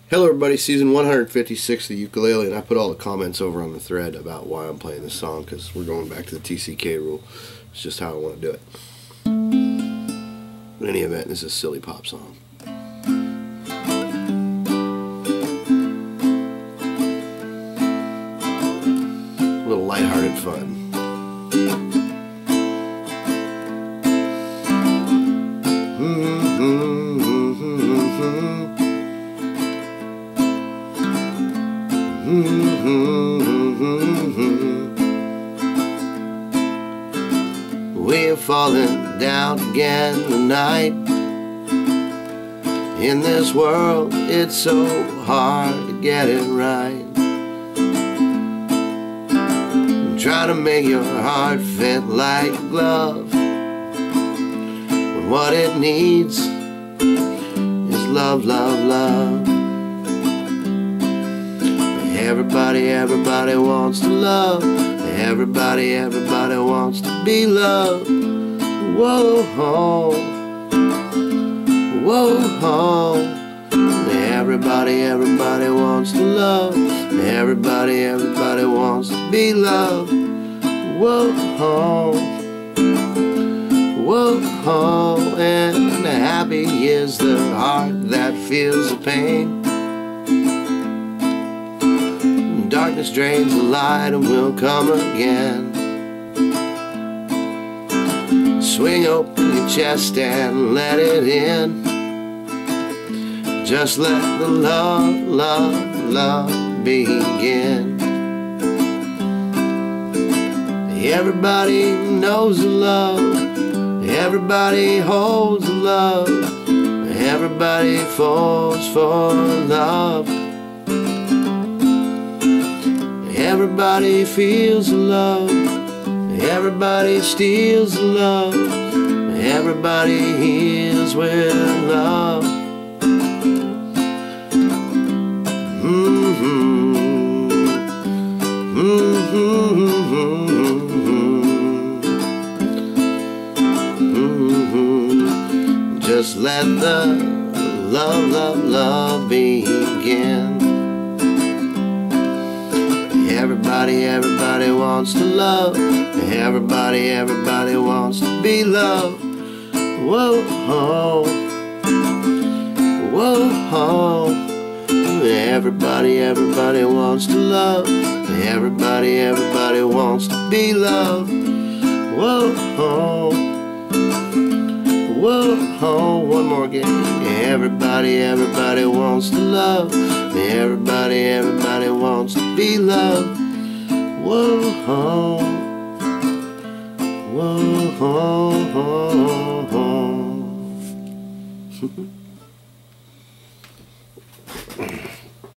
Hello everybody, season 156 of the ukulele, and I put all the comments over on the thread about why I'm playing this song, because we're going back to the TCK rule. It's just how I want to do it. In any event, this is a silly pop song. A little lighthearted fun. We're falling down again tonight. In this world, it's so hard to get it right. Try to make your heart fit like a glove, when what it needs is love, love, love. Everybody wants to love. Everybody wants to be loved. Whoa, whoa, whoa. Everybody wants to love. Everybody wants to be loved. Whoa, whoa. And happy is the heart that feels the pain. Darkness drains the light and will come again. Swing open your chest and let it in. Just let the love, love, love begin. Everybody knows the love. Everybody holds the love. Everybody falls for love. Everybody feels the love. Everybody steals the love. Everybody heals with love. Just let the love, love, love begin. Everybody wants to love. Everybody wants to be loved. Whoa, whoa, whoa. Everybody wants to love. Everybody wants to be loved. Whoa, whoa, whoa. One more again. Everybody wants to love. Everybody wants to be loved. Whoa, whoa.